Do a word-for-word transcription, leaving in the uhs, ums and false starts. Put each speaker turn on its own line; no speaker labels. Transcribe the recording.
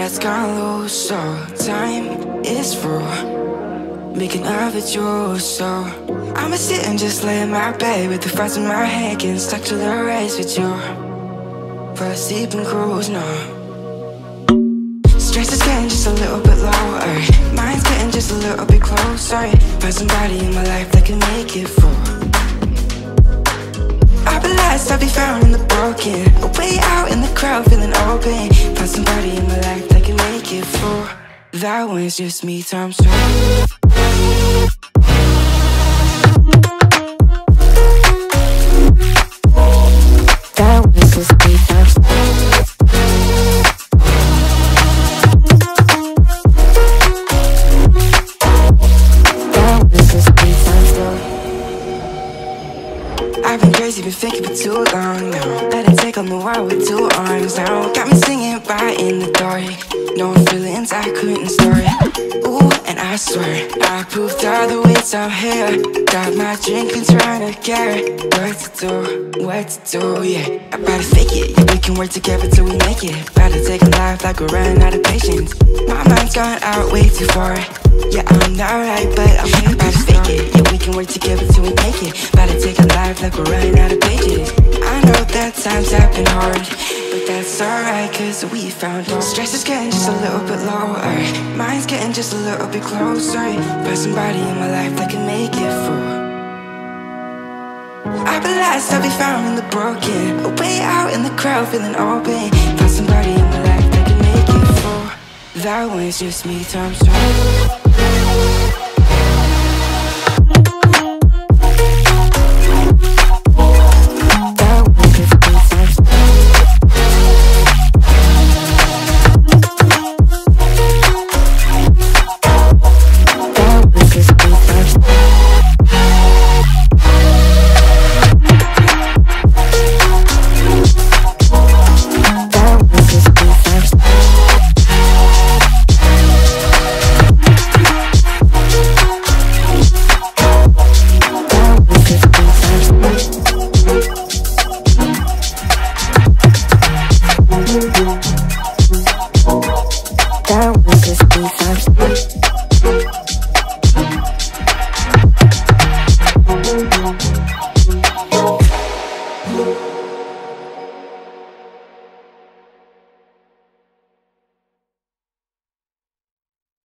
that's gone loose, so time is through, making of it yours. So I'ma sit and just lay in my bed with the thoughts in my head, getting stuck to the race with you. For a sleeping cruise, no. Stress is getting just a little bit lower, mine's getting just a little bit closer. Find somebody in my life that can make it through. I'll be lost, I'll be found in the broken, way out in the crowd feeling open. Find somebody in my life that can make it through. That one's just me times two. That one's just me times two. I've been crazy, been thinking for too long now. Let it take on the world with two arms now. Got me singing right in the dark, knowing feelings I couldn't store. Ooh, and I swear I proved all the ways I'm here. Got my drink and trying to get what to do, what to do, yeah. I better fake it, yeah, we can work together till we make it. Better take a life like we're running out of patience. My mind's gone out way too far. Yeah, I'm not right, but I'm here. Better fake it, yeah, we can work together till we make it. Better take a life like we're running out of pages. I know that times have been hard, but that's alright, cause we found hope. Stress is getting just a little bit lower, mine's getting just a little bit closer. Find somebody in my life that can make it through. I'll be lost, I'll be found in the broken, way out in the crowd feeling open. Find somebody in my life that can make it through. That one's just me times two.